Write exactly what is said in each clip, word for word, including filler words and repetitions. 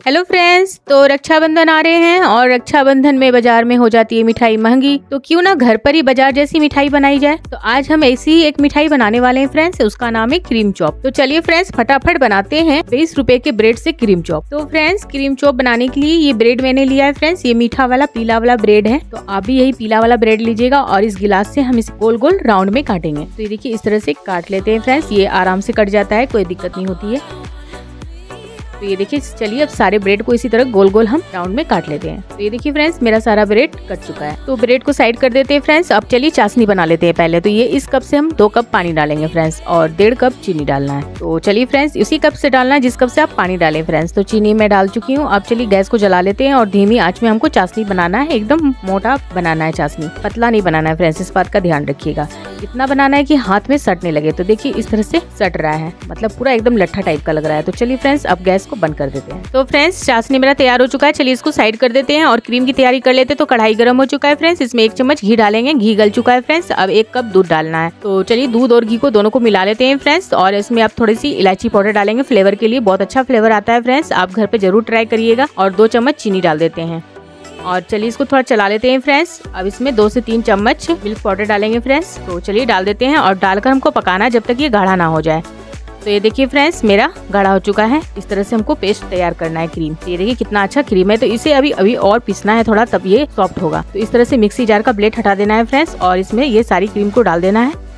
Hello friends, तो रक्षाबंधन आ रहे हैं और रक्षाबंधन में बाजार में हो जाती है मिठाई महंगी, तो क्यों ना घर पर ही बाजार जैसी मिठाई बनाई जाए। तो आज हम ऐसी ही एक मिठाई बनाने वाले हैं फ्रेंड्स, उसका नाम है क्रीम चॉप। तो चलिए फ्रेंड्स फटाफट बनाते हैं बीस रुपए के ब्रेड से क्रीम चॉप। तो फ्रेंड्स क्रीम चॉप बनाने के लिए ये ब्रेड मैंने लिया है फ्रेंड्स, ये मीठा वाला पीला वाला ब्रेड है। तो आप भी यही पीला वाला ब्रेड लीजिएगा और इस गिलास से हम इसे गोल गोल राउंड में काटेंगे। तो ये देखिए इस तरह से काट लेते हैं फ्रेंड्स, ये आराम से कट जाता है, कोई दिक्कत नहीं होती है। तो ये देखिए, चलिए अब सारे ब्रेड को इसी तरह गोल गोल हम राउंड में काट लेते हैं। तो ये देखिए फ्रेंड्स मेरा सारा ब्रेड कट चुका है। तो ब्रेड को साइड कर देते हैं फ्रेंड्स। अब चलिए चाशनी बना लेते हैं पहले। तो ये इस कप से हम दो कप पानी डालेंगे फ्रेंड्स और डेढ़ कप चीनी डालना है। तो चलिए फ्रेंड्स इसी कप से डालना है जिस कप से आप पानी डालें फ्रेंड्स। तो चीनी मैं डाल चुकी हूँ। अब चलिए गैस को जला लेते हैं और धीमी आंच में हमको चाशनी बनाना है। एकदम मोटा बनाना है चाशनी, पतला नहीं बनाना है फ्रेंड्स, इस बात का ध्यान रखिएगा। इतना बनाना है कि हाथ में सटने लगे। तो देखिए इस तरह से सट रहा है, मतलब पूरा एकदम लट्ठा टाइप का लग रहा है। तो चलिए फ्रेंड्स अब गैस को बंद कर देते हैं। तो फ्रेंड्स चाशनी मेरा तैयार हो चुका है, चलिए इसको साइड कर देते हैं और क्रीम की तैयारी कर लेते हैं। तो कढ़ाई गर्म हो चुका है फ्रेंड्स, इसमें एक चम्मच घी डालेंगे। घी गल चुका है फ्रेंड्स, अब एक कप दूध डालना है। तो चलिए दूध और घी को दोनों को मिला लेते हैं फ्रेंड्स और इसमें आप थोड़ी सी इलायची पाउडर डालेंगे फ्लेवर के लिए, बहुत अच्छा फ्लेवर आता है फ्रेंड्स, आप घर पे जरूर ट्राई करिएगा। और दो चम्मच चीनी डाल देते हैं और चलिए इसको थोड़ा चला लेते हैं फ्रेंड्स। अब इसमें दो से तीन चम्मच मिल्क पाउडर डालेंगे फ्रेंड्स। तो चलिए डाल देते हैं और डालकर हमको पकाना है जब तक ये गाढ़ा ना हो जाए। तो ये देखिए फ्रेंड्स मेरा गाढ़ा हो चुका है। इस तरह से हमको पेस्ट तैयार करना है क्रीम। तो ये देखिए कितना अच्छा क्रीम है। तो इसे अभी अभी और पीसना है थोड़ा, तब ये सॉफ्ट होगा। तो इस तरह से मिक्सी जार का ब्लेड हटा देना है फ्रेंड्स और इसमें ये सारी क्रीम को डाल देना है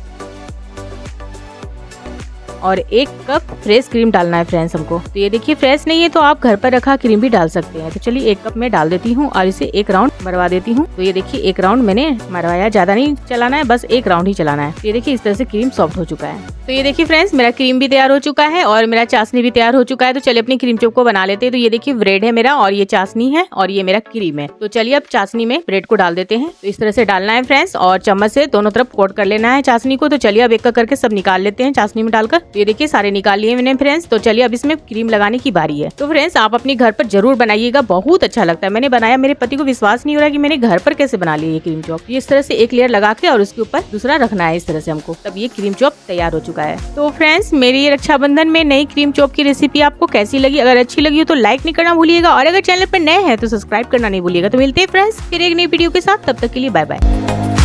और एक कप फ्रेश क्रीम डालना है फ्रेंड्स हमको। तो ये देखिए फ्रेश नहीं है तो आप घर पर रखा क्रीम भी डाल सकते हैं। तो चलिए एक कप में डाल देती हूँ और इसे एक राउंड मरवा देती हूँ। तो ये देखिए एक राउंड मैंने मरवाया, ज्यादा नहीं चलाना है, बस एक राउंड ही चलाना है। तो ये देखिए इस तरह से क्रीम सॉफ्ट हो चुका है। तो ये देखिए फ्रेंड्स मेरा क्रीम भी तैयार हो चुका है और मेरा चाशनी भी तैयार हो चुका है। तो चलिए अपनी क्रीम चॉप को बना लेते हैं। तो ये देखिए ब्रेड है मेरा और ये चाशनी है और ये मेरा क्रीम है। तो चलिए अब चाशनी में ब्रेड को डाल देते हैं। तो इस तरह से डालना है फ्रेंड्स और चम्मच से दोनों तरफ कोट कर लेना है चाशनी को। तो चलिए अब एक एक करके सब निकाल लेते हैं चाशनी में डालकर। तो ये देखिए सारे निकाल लिए मैंने फ्रेंड्स। तो चलिए अब इसमें क्रीम लगाने की बारी है। तो फ्रेंड्स आप अपने घर पर जरूर बनाइएगा, बहुत अच्छा लगता है। मैंने बनाया, मेरे पति को विश्वास नहीं हो रहा कि मैंने घर पर कैसे बना लिया ये क्रीम चॉप। इस तरह से एक लेयर लगा के और उसके ऊपर दूसरा रखना है इस तरह से हमको, तब ये क्रीम चॉप तैयार हो चुका है। तो फ्रेंड्स मेरी ये रक्षाबंधन में नई क्रीम चॉप की रेसिपी आपको कैसी लगी? अगर अच्छी लगी हो तो लाइक नहीं करना भूलिएगा और अगर चैनल पर नए हैं तो सब्सक्राइब करना नहीं भूलिएगा। तो मिलते हैं फ्रेंड्स फिर एक नई वीडियो के साथ, तब तक के लिए बाय बाय।